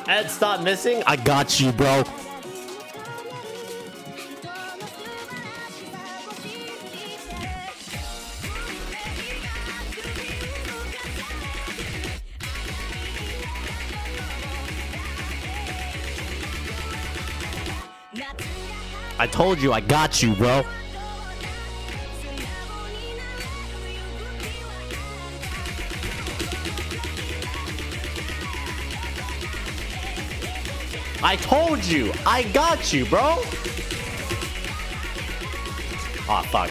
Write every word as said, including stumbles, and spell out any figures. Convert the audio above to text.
Ed, stop missing. I got you, bro. I told you I got you, bro. I told you I got you, bro. Aw, fuck.